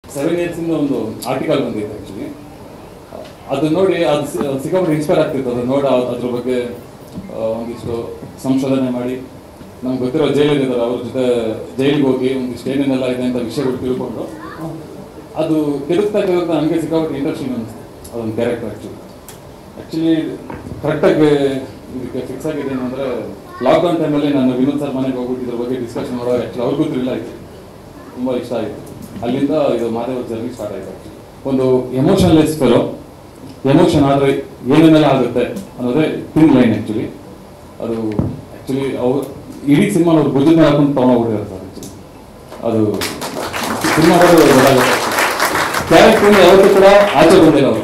7 years ಇಂದ ಒಂದು article ಬಂದಿತ್ತು ಆ್ಯಕ್ಚುಲಿ. ಅದು ನೋಡಿ ಅದು ಸಿಕ್ಕಾಪಟ್ಟೆ ಇನ್ಸ್ಪೈರ್ ಆಗ್ತಿತ್ತು. ಅದು ನೋಡಿ ಅದ್ರ ಬಗ್ಗೆ ಒಂದಿಷ್ಟು ಸಂಶೋಧನೆ ಮಾಡಿ ನಮ್ಗೆ ಗೊತ್ತಿರೋ ಜೈಲಿದ್ದಾರೆ ಅವ್ರ ಜೊತೆ ಜೈಲಿಗೆ ಹೋಗಿ ಒಂದಿಷ್ಟು ಏನೇನೆಲ್ಲ ಇದೆ ಅಂತ ವಿಷಯಗಳು ತಿಳ್ಕೊಂಡು ಅದು ತಿರುಗ್ತಾ ನನಗೆ ಸಿಕ್ಕಾಪಟ್ಟೆ ಇಂಟ್ರೆಸ್ಟಿಂಗ್ ಅನಿಸ್ತು. ಅದೊಂದು ಕ್ಯಾರೆಕ್ಟರ್ ಆ್ಯಕ್ಚುಲಿ ಕರೆಕ್ಟಾಗಿ ಇದಕ್ಕೆ ಫಿಕ್ಸ್ ಆಗಿದ್ದೇನು ಅಂದರೆ ಲಾಕ್ಡೌನ್ ಟೈಮಲ್ಲಿ ನಾನು ವಿನೋದ್ ಸರ್ ಮನೆಗೆ ಹೋಗ್ಬಿಟ್ಟು ಇದ್ರ ಬಗ್ಗೆ ಡಿಸ್ಕಷನ್ ಮಾಡೋದು ಆ್ಯಕ್ಚುಲಿ ಅವ್ರಿಗೂ ಥ್ರಿಲ್ ಆಯಿತು, ತುಂಬ ಇಷ್ಟ ಆಯಿತು. ಅಲ್ಲಿಂದ ಇದು ಮಾದೇವ ಜರ್ನಿ ಸ್ಟಾರ್ಟ್ ಆಯಿತು. ಆ್ಯಕ್ಚುಲಿ ಒಂದು ಎಮೋಷನ್ಲೆಸ್ ಫೆಲೋ, ಎಮೋಷನ್ ಆದರೆ ಏನೇನೆಲ್ಲ ಆಗುತ್ತೆ ಅನ್ನೋದೇ ಥಿನ್ ಲೈನ್ ಆ್ಯಕ್ಚುಲಿ. ಅದು ಆ್ಯಕ್ಚುಲಿ ಅವ್ರು ಇಡೀ ಸಿನಿಮಾ ಅವ್ರು ಭುಜದ ಮೇಲೆ ಹಾಕೊಂಡು ತೊಗೊಂಡೋಗ್ಬಿಟ್ಟಿದ್ದಾರೆ ಸರ್. ಆ್ಯಕ್ಚುಲಿ ಅದು ಸಿನಿಮಾ ಗೊತ್ತಾಗುತ್ತೆ. ಕ್ಯಾರೆಕ್ಟ್ರಿಂದ ಯಾವತ್ತೂ ಕೂಡ ಆಚೆ ಬಂದಿಲ್ಲ ಅವರು.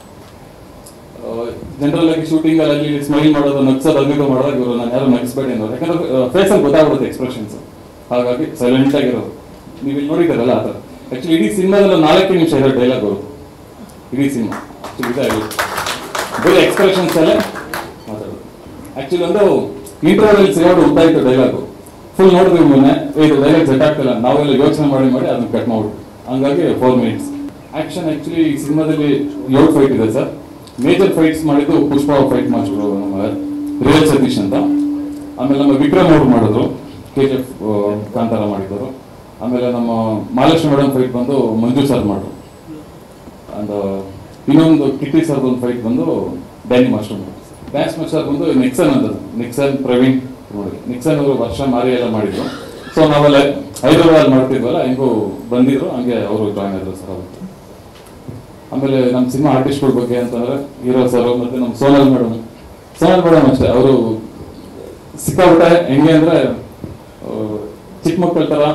ಜನರಲ್ ಆಗಿ ಶೂಟಿಂಗಲ್ಲಿ ಸ್ಮೈಲ್ ಮಾಡೋದು, ನಗ್ಸೋದು, ಅದ್ಮಿದು ಮಾಡೋದು ಇವರು ನಾನು ಯಾರು ನಗಿಸ್ಬೇಡಿ ಅನ್ನೋರು. ಯಾಕಂದ್ರೆ ಫೇಸಲ್ಲಿ ಗೊತ್ತಾಗ್ಬಿಡುತ್ತೆ ಎಕ್ಸ್ಪ್ರೆಷನ್ಸ್, ಹಾಗಾಗಿ ಸೈಲೆಂಟ್ ಆಗಿರೋದು. ನೀವು ಇಲ್ಲಿ ನೋಡಿದ್ದಾರಲ್ಲ ಆ ಥರ. ಆ್ಯಕ್ಚುಲಿ ಇಡೀ ಸಿನಿಮಾದಲ್ಲಿ 4 ನಿಮಿಷ ಇರೋ ಡೈಲಾಗ್ ಅವರು ಇಡೀ ಸಿನಿಮಾ ಇದಾಗಿಲ್ಲ, ಬರೀ ಎಕ್ಸ್ಪ್ರೆಷನ್ಸ್ ಅಲ್ಲೇ ಮಾತಾಡೋದು. ಆ್ಯಕ್ಚುಲಿ ಒಂದು ಇಂಟರ್ವ್ಯೂಲ್ಲಿ ಸಿಗೋದು ಉಂಟಾಯಿತು ಡೈಲಾಗು. ಫುಲ್ ನೋಡಿದ್ವಿ ಮೊನ್ನೆ, ಇದು ಡೈಲಾಗ್ ಸೆಟ್ ಆಗ್ತಿಲ್ಲ, ನಾವೆಲ್ಲ ಯೋಚನೆ ಮಾಡಿ ಅದನ್ನ ಕಟ್ ಮಾಡ್ಬಿಟ್ಟು, ಹಂಗಾಗಿ 4 minutes ಆ್ಯಕ್ಷನ್. ಆ್ಯಕ್ಚುಲಿ ಈ ಸಿನಿಮಾದಲ್ಲಿ 7 ಫೈಟ್ ಇದೆ ಸರ್. ಮೇಜರ್ ಫೈಟ್ಸ್ ಮಾಡಿದ್ದು ಪುಷ್ಪ ಫೈಟ್ ಮಾಸ್ಟರು ನಮ್ಮ ರಿಯಲ್ ಸತೀಶ್ ಅಂತ. ಆಮೇಲೆ ನಮ್ಮ ವಿಕ್ರಮ್ ಅವರು ಮಾಡಿದ್ರು, KGF ಕಾಂತಾರ ಮಾಡಿದ್ರು. ಆಮೇಲೆ ನಮ್ಮ ಮಹಾಲಕ್ಷ್ಮಿ ಮೇಡಮ್ ಫೈಟ್ ಬಂದು ಮಂಜು ಸರ್ ಮಾಡಿದ್ರು. ಅಂಡ್ ಇನ್ನೊಂದು ಕಿಟ್ಟಿ ಸರ್ದು ಒಂದು ಫೈಟ್ ಬಂದು ಡ್ಯಾನಿ ಮಾಸ್ಟರ್ ಮಾಡಿದ್ರು. ಡ್ಯಾನ್ಸ್ ಮಾಸ್ಟರ್ ಬಂದು ನಿಕ್ಸನ್ ಅಂತ, ನಿಕ್ಸನ್ ಪ್ರವೀಣ್ ನೋಡಿ. ನಿಕ್ಸನ್ ಅವರು ವರ್ಷ ಮಾರಿ ಎಲ್ಲ ಮಾಡಿದ್ರು. ಸೊ ನಾವೆಲ್ಲ ಹೈದರಾಬಾದ್ ಮಾಡ್ತಿದ್ವಲ್ಲ, ಹೆಂಗೂ ಬಂದಿದ್ರು, ಹಂಗೆ ಅವರು ಜಾಯ್ನ್ ಆದ್ರು ಸರ್ ಅವತ್ತು. ಆಮೇಲೆ ನಮ್ಮ ಸಿನಿಮಾ ಆರ್ಟಿಸ್ಟ್ಗಳ ಬಗ್ಗೆ ಅಂತಂದ್ರೆ ಹೀರೋ ಸರ್ ಮತ್ತೆ ನಮ್ಮ ಸೋನಲ್ ಮೇಡಮ್ ಅಷ್ಟೇ. ಅವರು ಸಿಕ್ಕಾಬಿಟ್ಟೆ ಹೆಂಗೆ ಅಂದ್ರೆ ಚಿಕ್ಕ ಮಕ್ಕಳ ತರ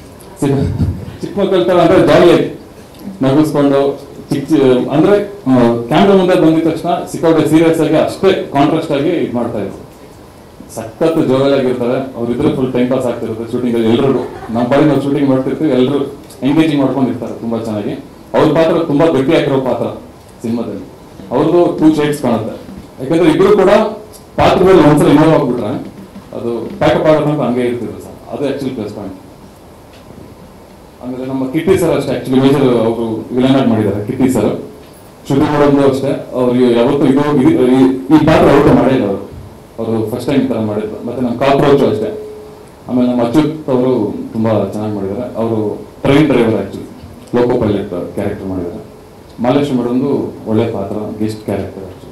ಅಂದ್ರೆ ಜಾಲಿಯಾಗಿ ನಗಿಸ್ಕೊಂಡು ಅಂದ್ರೆ ಕ್ಯಾಮ್ರಾ ಮುಂದೆ ಬಂದಿದ ತಕ್ಷಣ ಸಿಕ್ಕಾಬಿಟ್ಟೆ ಸೀರಿಯಸ್ ಆಗಿ ಅಷ್ಟೇ ಕಾಂಟ್ರಾಸ್ಟ್ ಆಗಿ ಇದು ಮಾಡ್ತಾ ಇದ್ರು. ಸಖತ್ ಜೋರಾಗಿರ್ತಾರೆ ಅವ್ರಿದ್ರೆ, ಫುಲ್ ಟೈಮ್ ಪಾಸ್ ಆಗ್ತಿರುತ್ತೆ ಶೂಟಿಂಗ್ ಅಲ್ಲಿ. ಎಲ್ಲರೂ ನಮ್ಮ ಬಾರಿ ನಾವು ಶೂಟಿಂಗ್ ಮಾಡ್ತಿರ್ತೀವಿ, ಎಲ್ಲರೂ ಎಂಗೇಜಿಂಗ್ ಮಾಡ್ಕೊಂಡಿರ್ತಾರೆ ತುಂಬಾ ಚೆನ್ನಾಗಿ. ಅವ್ರ ಪಾತ್ರ ತುಂಬಾ ಗಟ್ಟಿ ಆಗಿರೋ ಪಾತ್ರ ಸಿನಿಮಾದಲ್ಲಿ. ಅವ್ರದ್ದು 2 ಶೇಡ್ಸ್ ಕಾಣುತ್ತೆ, ಯಾಕಂದ್ರೆ ಇಬ್ರು ಕೂಡ ಪಾತ್ರದಲ್ಲಿ ಒಂದ್ಸಲ ಇನ್ವಾಲ್ವ್ ಆಗ್ಬಿಟ್ರೆ ಅದು ಪ್ಯಾಕಪ್ ಆಗೋದಂತ ಹಂಗೆ ಇರ್ತಿದ್ರು ಸರ್. ಅದು ಆಕ್ಚುಲಿ ಪ್ಲಸ್ ಪಾಯಿಂಟ್. ಆಮೇಲೆ ನಮ್ಮ ಕಿಟ್ಟಿ ಸರ್ ಅಷ್ಟೇ, ಆಕ್ಚುಲಿ ಮೇಜರ್ ಅವರು ವಿಲನ್ ಆಗಿ ಮಾಡಿದ್ದಾರೆ ಕಿಟ್ಟಿ ಸರ್. ಶೂಟಿಂಗ್ ಮಾಡೋದು ಅಷ್ಟೇ, ಅವ್ರಿಗೆ ಯಾವತ್ತೂ ಈ ಪಾತ್ರ ಅವ್ರು ಮಾಡೇ ಇಲ್ಲ. ಅವರು ಫಸ್ಟ್ ಟೈಮ್ ತರ ಮಾಡಿದ್ರು. ಮತ್ತೆ ನಮ್ಮ ಕಾಕ್ರೋಚ್ ಅಷ್ಟೇ. ಆಮೇಲೆ ನಮ್ಮ ಅಚ್ಯುತ್ ಅವರು ತುಂಬಾ ಚೆನ್ನಾಗಿ ಮಾಡಿದ್ದಾರೆ. ಅವರು train driver actually, loco pilot character ಮಾಡಿದ್ದಾರೆ. ಮಹಾಲಕ್ಷ್ಮಿ ಮೇಡಮ್ದು ಒಳ್ಳೆ ಪಾತ್ರ, ಗೆಸ್ಟ್ ಕ್ಯಾರೆಕ್ಟರ್.